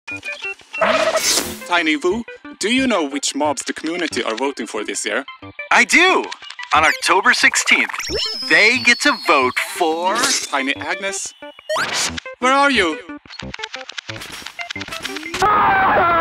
Tiny Vu, do you know which mobs the community are voting for this year? I do! On October 16th, they get to vote for... Tiny Agnes? Where are you?